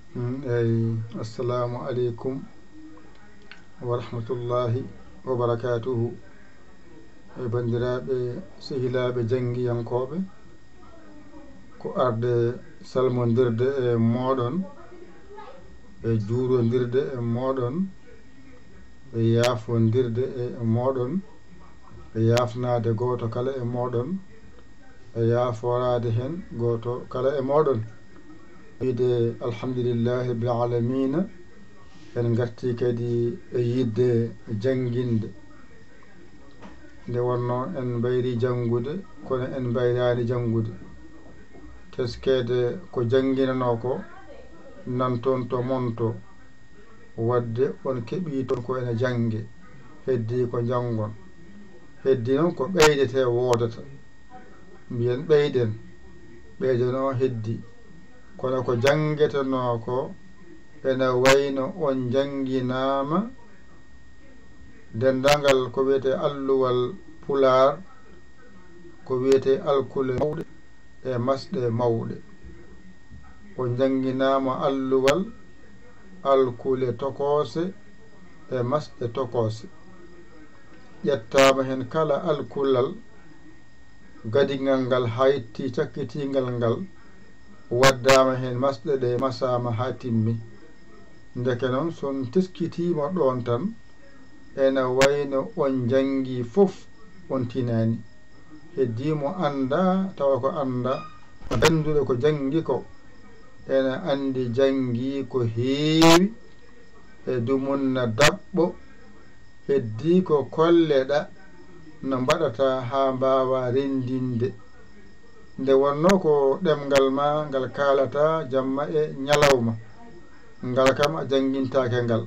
assalamu aleykum wa rahmatullahi wa barakatuhu. Bandiraɓe sehilaɓe janggiyankoɓe, ko arde salmodirde e moɗon, e juurodirde e moɗon, e yafondirde e moɗon, e yafnade goto kala e moɗon, e yaforade hen goto kala e moɗon. Wiide alhamdulillahi rabbil alamina. En garti kadi e yidde jangguinde nde wonno en bayri janngude kono en bayrani janngude. Teskede ko jangguinano ko nanton to monto wadde on keeɓi toon ko ene jangge, heddi ko jangon, heddi noon ko ɓeydete wodata. Mbiyen ɓeyden, ɓeydeno heddi, kono ko jangueteno ko ene wayno on jangguinama dendagal ko wiyete alluwal pular, ko wiyete alkule mawɗe e masɗe mawɗe. On jangguinama alluwal alkule tokose e masɗe tokose. ƴettama hen kala alkulal gadigal ngal haytti cakkitigal ngal, waddama hen masɗe ɗe masama ha timmi. Ndeke noon son teskitima ɗon tan ene wayno on jangi fof on tinani. Heddimo anda tawa ko anda, ganduɗo ko jangi ko ene andi jangi ko heewi e dumunna daɓɓo. Heddi ko kolleɗa no mbaɗata ha mbawa rendinde. Nde wonno ko ɗemgal ma ngal kalata jamma e ñalawma, ngal kam a janguintake ngal.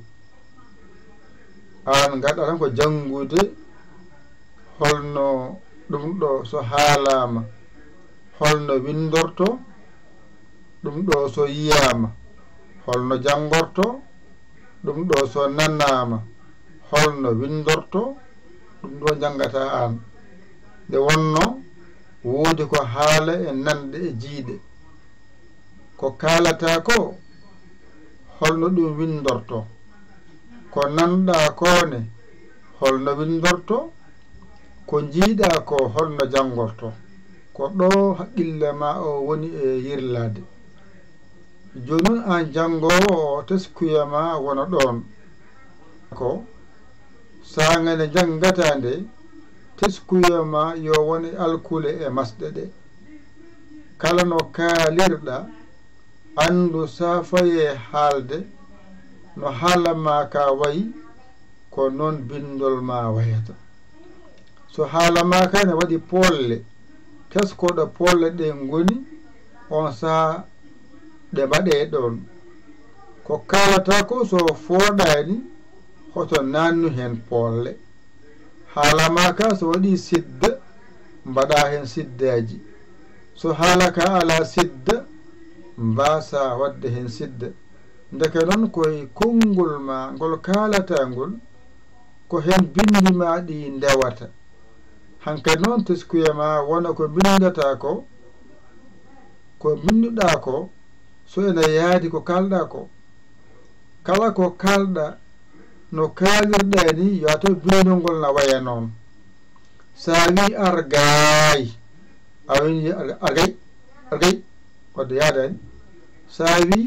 An gaɗa tan ko jangude holno ɗum ɗo so haalama holno windorto, ɗum ɗo so yiyama holno jangorto, ɗum ɗo so nanama holno windorto, ɗum ɗo jangata an. Nde wonno woodi ko haala e nande e jiiɗe, ko kalata ko holno ɗum windorto, ko nanɗa kone holno windorto, ko jiiɗa ko holno jangorto. Ko ɗo haqqille ma o woni e yirlade. Joni noon an jangowo o teskuyama wona ɗon ko sagane jangata nde teskuyama yo woni alkule e masɗe ɗe. Kala no kaalirɗa andu sa faye haalde no haalama ka wayi ko noon bindol ma wayata. So haalama ka ne waɗi polle, teskoɗo polle ɗe goni on saha ɗe mbaɗe ɗon. Ko kalata ko so fooɗani hoto nannu hen polle. Haalama ka so waɗi sidda mbaɗa hen siddaji. So haalaka ala sidda mbasa wadde hen sidda. Ndeke noon koye konngol ma ngol kalata ngol ko hen bindi ma ɗi ndewata. Hankkadi noon teskuye ma wona ko bindata ko binduɗa ko so ene yaadi ko kalɗa ko. Kala ko kalɗa no kalirɗa ni yo taw bindol ngol na waya noon. Sa wi argay a wini argay wadde yaadani. Sa wi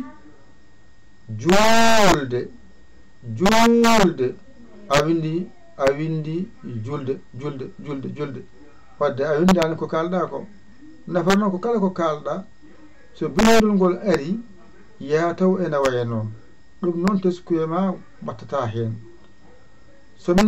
julde a windi julde wadde a windani ko kalɗa ko. Nafa noon ko kala ko kalɗa so bindol ngol ari ya taw ene waya noon. Ɗum noon teskuye ma battata hen. Somin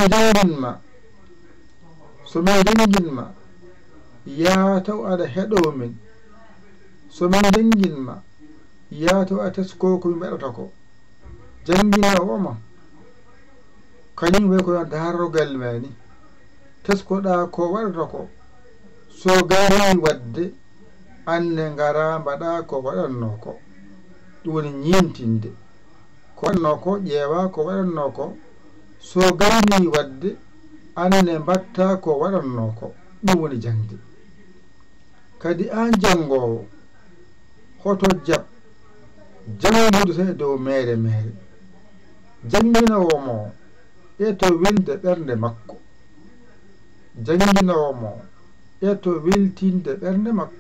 janginma ya taw aɗa heɗo min. Somin janginma ya taw a tesko komi mbaɗata ko. Janginowo ma kañum way ko darogal ma ni. Teskoɗa ko waɗata ko so gari wadde anne ngara mbaɗa ko waɗanno ko. Ɗum woni ñimtinde. Ko waɗanno ko ƴeewa ko waɗanno ko. So gari wadde anne mbatta ko waɗanno ko. Ɗum woni jangde. Kadi an jangowo hoto jab jangude tan e dow mere janginowo mo e to wilde ɓernde makko janginowo mo e to weltinde ɓernde makko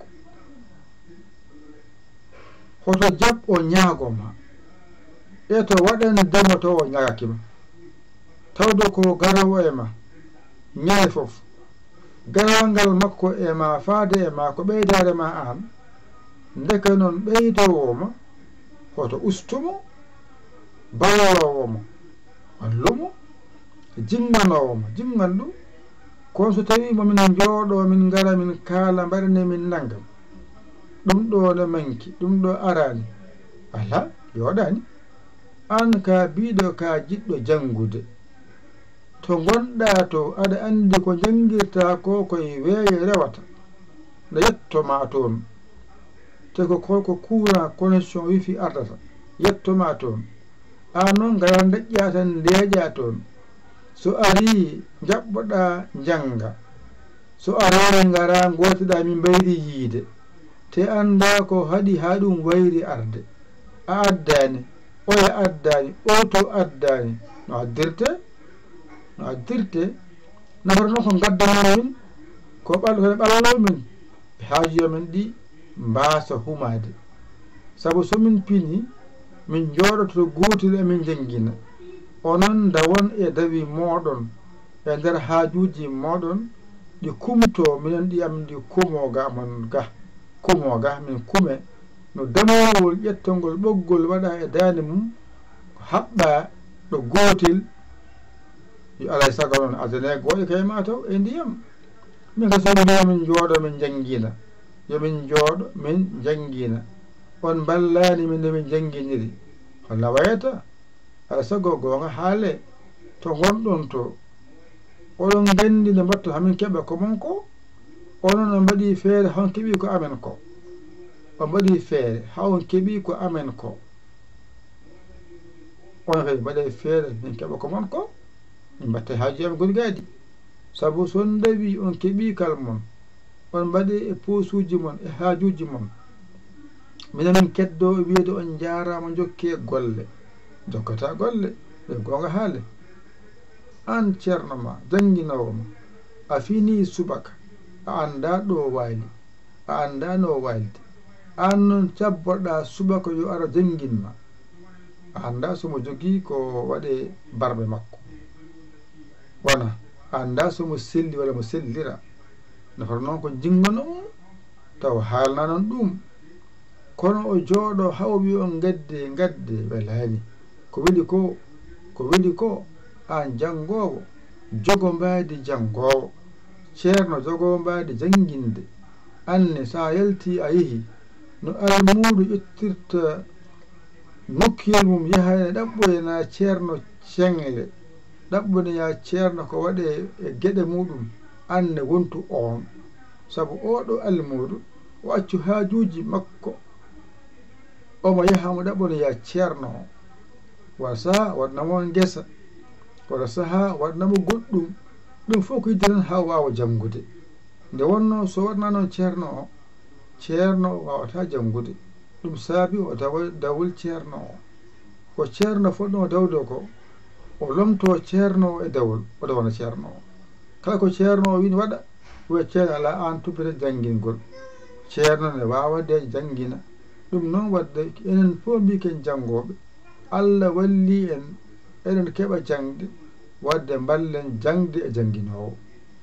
hoto jaɓɓo ñaago ma e to waɗane demotowo ñagakima tawde ko garawo e ma ñaye fof garawal ngal makko e ma faade e ma ko ɓeydare ma an ndeke noon ɓeydowoma hoto ustumo ballowomo wallumo jinganowoma jingan ɗum kono so tawi momin jooɗo min gara min kaala mbaɗane min naggam ɗum ɗo ne manki ɗum ɗo arani ala yoɗani an ka biɗo ka jiɗɗo jangude to gonɗa to aɗa andi ko jangirta ko koye weeye rewata nde yettoma toon te ko courant connexion wifi ardata yettoma toon an noon gara deƴƴa tan ndeeƴa toon so ari jaɓɓoɗa janga so arani gara gotiɗa min mbayri yiide te anda ko haɗi ha ɗum wayri arde a addani oya addani o to addani no addirte nafata noon ko gaddano min ko ɓallo min haajuya men ɗi mbasa humade saabu somin pini min jooɗoto gotel emin jangguina onon dawon e dawi moɗon e nder haajuji moɗon ɗi kumto minen ɗiyam ɗi kumoga mon kumoga min kume no damowol ƴettongol ɓoggol waɗa e dande mum haɓɓa ɗo gotel yo alay sago noon adane goƴe kay mataw e ndiyam min ka somi min jooɗo min jangguina yomin jooɗo min jangguina on ballani min nde min jangguiniri holla wayata ala sago gonga haale to gonɗon to oɗon gandi nde mbatta hamin keɓa ko mon ko onon on mbaɗi feere hon keeɓi ko amen ko on mbaɗi feere hawon keeɓi ko amen ko on kadi mbaɗe feere min keɓa ko mon ko min mbatta haaji amen goni gaadi saabu son dawi on keeɓi kal mon on mbaɗe e posuji mon e haajuji mon minen keddo wiide on jarama jokke golle jokkata golle ɓe gonga haale an ceerno ma jangginowoma a fini subaka a anda ɗo waali a anda no waalde an noon cabboɗa subaka yo ara jangginma a anda somo jogui ko waɗe barɓe makko wona a anda somo selli walla mo sellira nafata noon ko jingganomo taw haalna noon ɗum kono o jooɗo haw wi on gadde welani ko weeli ko an jangowo jogo mbadi jangowo ceerno jogo mbadi janguinde anne sa yalti a yeehi no almudo ƴettirta nokkuyel mum yahane ɗaɓɓoyena ceerno cengle ɗaɓɓoneya ceerno ko waɗe e gueɗe muɗum anne wontu on saabu oɗo almudo o accu haajuji makko omo yahamo ɗaɓɓoneya ceerno o wala saha waɗnamo guesa wala saha waɗnamo goɗɗum ɗum fof ko yidde tan ha wawa jangude nde wonno so waɗna noon ceerno o wawata jangude ɗum saabi o dawol ceerno o ko ceerno foɗɗo dawde ko o lomto ceerno o e dawol o dawana ceerno o kala ko ceerno o wini waɗa wiya ceerno ala an tubbete janguingol ceerno ne wawa de janguina ɗum noon wadde enen fof mbiken jangoɓe Allah walli en eɗen keɓa jangde wadde ballen jangde e janguinowo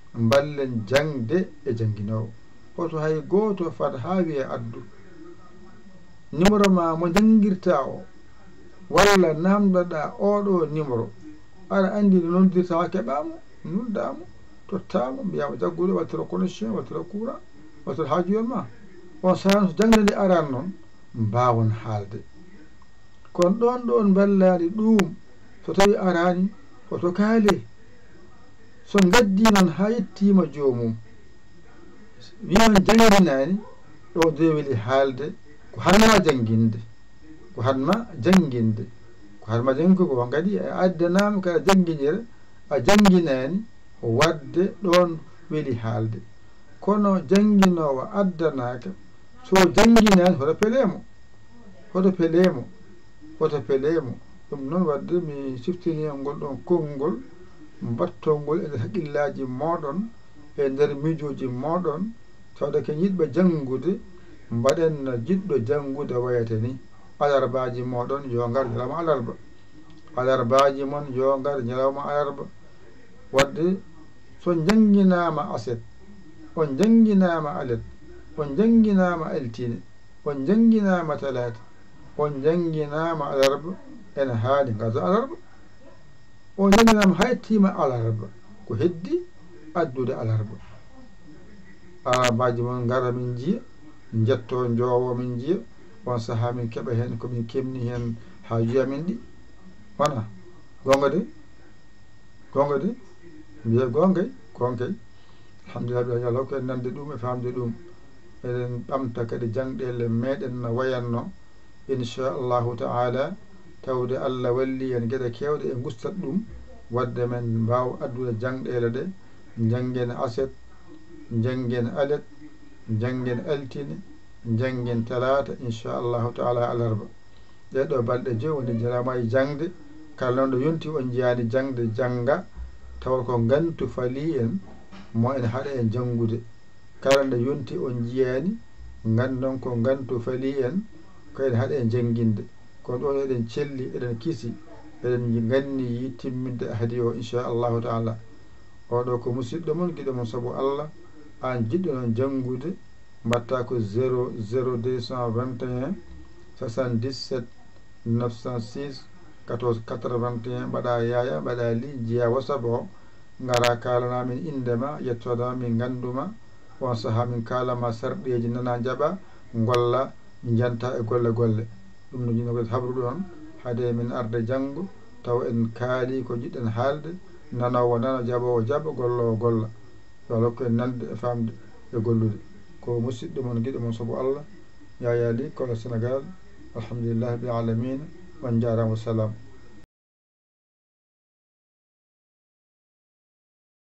hoto hay goto fat ha wiye addu numéro ma mo jangguirta o walla namdoɗa oɗo numéro aɗa andi no noddirta ha keɓamo nuddamo tottamo mbiyama jagguɗo wattira connexion wattira courant wattira haajuyol ma on sahan so jangde nde aran noon mbawon haalde kono ɗon ballani ɗum so tawi arani hoto kaale so gaddi noon ha yettima jomum wiman jangginani ɗo deweli haalde ko hanma jangguinde ko hanma jangguinde ko kadi a addanama kada jangguinire a jangguinani wadde ɗon weeli haalde kono jangguinowo addanaka so jangguinani hoto pelemo oto pelemo ɗum noon wadde mi siftini on ngol ɗon konngol mbattolngol e nder haqqillaji moɗon e nder miijoji moɗon tawde ken yiɗɓe janngude mbaɗen no jiɗɗo janngude wayata ni alarbaji moɗon yo ngar ñalawma alarba alarbaji mon yo ngar ñalawma alarba wadde so jangginama aset on jangginama alet on jangginama altine on jangginama talata on jangginama alarba ene haali garda alarba on jangginama haytima alarba ko heddi addude alarba alarbaji mon gara min jiya jetto jowo min jiya on saaha min keeɓa hen komin kemni hen ha juyamin ɗi wona gonga de mbiye gongay konkay alhamdulillah ɓe Allah ko en nande ɗum e famde ɗum eɗen ɓamta kadi jangɗele meɗen no wayanno inchallahu taala tawde Allah walli en gueɗe kewɗe e gustat ɗum wadde men mbaw addude jangɗele ɗe janggen aset janggen alet janggen altine janggen talata inchallahu taala alarba ɗeɗo balɗe joyi woni jarama e jangde kala noon ɗo yonti on jiyani jangde jangga tawa ko gantu faali en mo en haɗa en janngude kala nde yonti on jiyani gandon ko gantu faali en ko en haɗa en jannginde kono ɗon eɗen celli eɗen kiisi eɗen ganni timminde hadi o inchallahu taala oɗo ko musidɗo mon giɗo mon saabu Allah an jiɗɗo noon janngude mbatta ko 00221 77 906 14 81 mbaɗa yaya mbaɗa li jiya WhatsApp o gara kalana min indema yettodama min ganduma on saaha min kalama sarɗeji nana jaaɓa golla janta e golle ɗum no jinoɓe habru ɗon haade min arde janggo taw en kaali ko jiɗɗen haalde nanowo nana jaaɓowo jaaɓa gollowo golla yo Allah hokku en nande e famde e gollude ko musidɗo mon guiɗo mon saabu Allah Yaya Ly Kola Sénégal alhamdulillah bil alamina on jarama salam